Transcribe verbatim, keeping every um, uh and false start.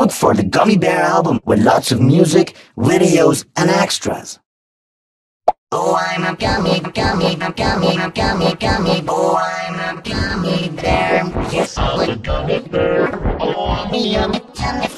Look for the Gummy Bear album with lots of music, videos, and extras. Oh, I'm a gummy, gummy, gummy, gummy, gummy, gummy. Oh, I'm a gummy bear. Yes, I'm a gummy bear. Oh, I'm a yummy, yummy.